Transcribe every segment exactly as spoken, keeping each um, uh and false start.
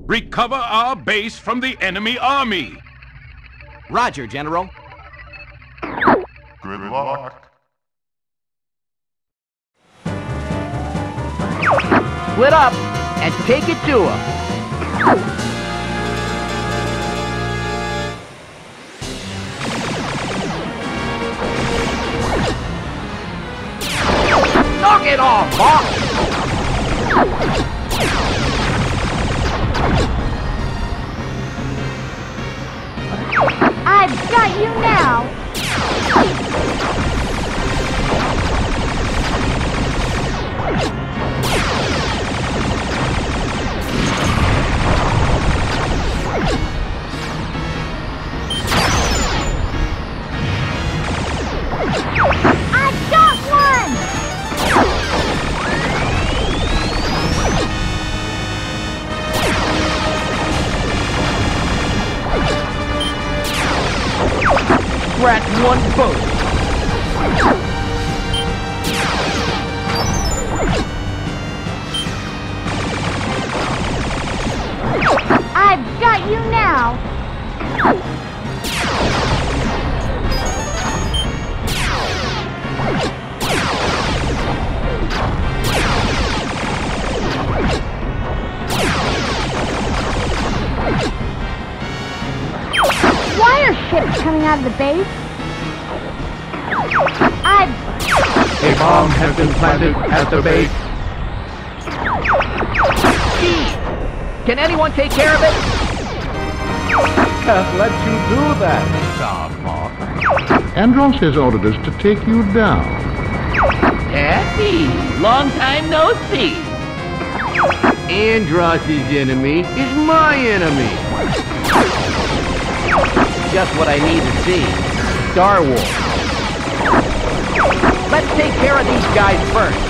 Recover our base from the enemy army. Roger, General. Good luck. Split up and take it to him. Knock it off, Hawk! I've got you now! I've got one! Scratch one boat. I've got you now! Why are ships coming out of the base? I've... A bomb has been planted at the base. Steve, can anyone take care of it? Can't let you do that, Starhawk. Andros has ordered us to take you down. Happy, long time no see. Andross's enemy is my enemy. Just what I need to see. Star Wars. Let's take care of these guys first.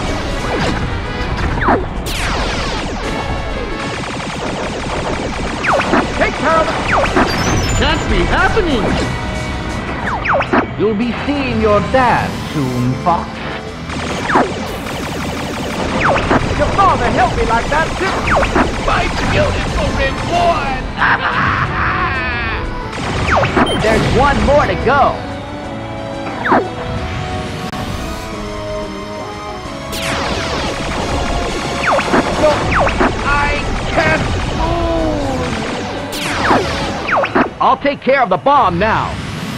Take care of them. Can't be happening. You'll be seeing your dad soon, Fox. Your father helped me like that, too. My beautiful reward. There's one more to go. No, I can't move. I'll take care of the bomb now.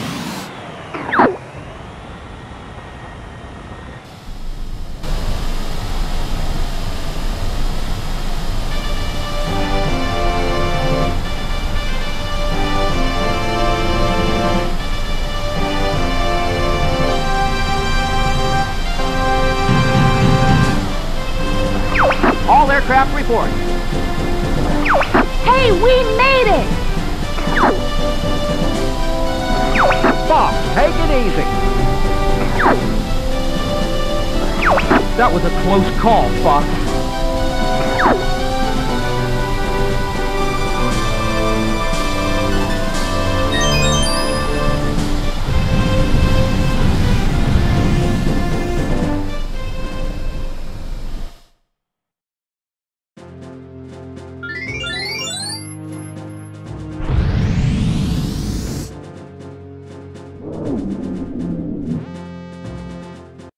All aircraft report. Hey, we made it! Fox, take it easy. That was a close call, Fox. You